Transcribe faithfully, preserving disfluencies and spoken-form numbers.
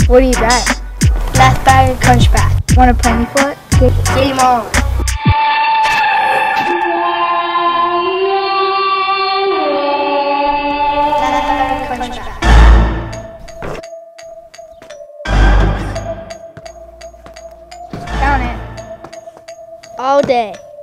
What do you bet? Last bag of Crunch Pak. Want to play me for it? Game on. Last bag of Crunch Pak. Count it. All day.